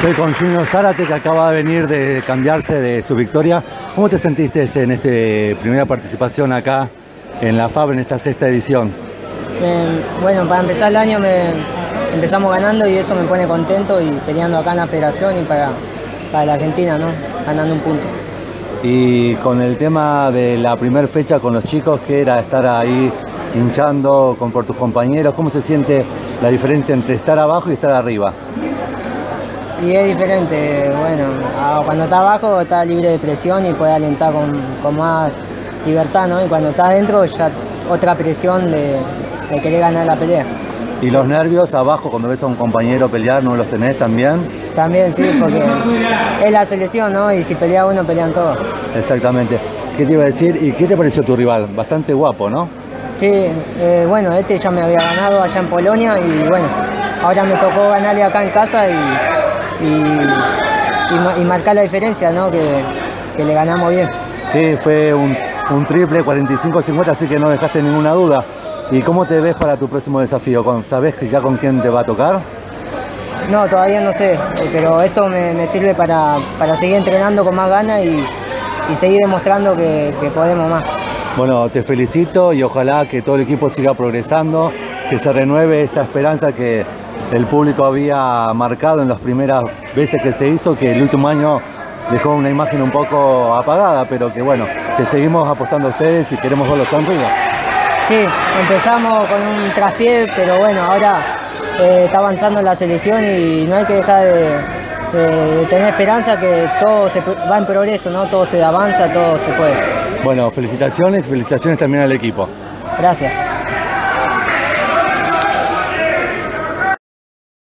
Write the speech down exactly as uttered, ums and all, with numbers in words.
Estoy con Junior Zárate, que acaba de venir de cambiarse de su victoria. ¿Cómo te sentiste en esta primera participación acá en la F A B en esta sexta edición? Eh, bueno, para empezar el año me, empezamos ganando y eso me pone contento y peleando acá en la federación y para, para la Argentina, ¿no? Ganando un punto. Y con el tema de la primera fecha con los chicos, que era estar ahí hinchando con, por tus compañeros, ¿cómo se siente la diferencia entre estar abajo y estar arriba? Y es diferente, bueno, cuando está abajo está libre de presión y puede alentar con, con más libertad, ¿no? Y cuando está adentro ya otra presión de, de querer ganar la pelea. ¿Y los nervios abajo cuando ves a un compañero pelear, no los tenés también? También sí, porque es la selección, ¿no? Y si pelea uno, pelean todos. Exactamente. ¿Qué te iba a decir? ¿Y qué te pareció tu rival? Bastante guapo, ¿no? Sí, eh, bueno, este ya me había ganado allá en Polonia y bueno, ahora me tocó ganarle acá en casa y, y, y, y marcar la diferencia, ¿no? Que, que le ganamos bien. Sí, fue un, un triple cuarenta y cinco a cincuenta, así que no dejaste ninguna duda. ¿Y cómo te ves para tu próximo desafío? ¿Sabés ya con quién te va a tocar? No, todavía no sé, pero esto me, me sirve para, para seguir entrenando con más ganas y, y seguir demostrando que, que podemos más. Bueno, te felicito y ojalá que todo el equipo siga progresando, que se renueve esa esperanza que el público había marcado en las primeras veces que se hizo, que el último año dejó una imagen un poco apagada, pero que bueno, que seguimos apostando a ustedes y queremos verlos arriba. Sí, empezamos con un traspié, pero bueno, ahora eh, está avanzando la selección y no hay que dejar de, de, de tener esperanza que todo se va en progreso, ¿no? Todo se avanza, todo se puede. Bueno, felicitaciones, felicitaciones también al equipo. Gracias.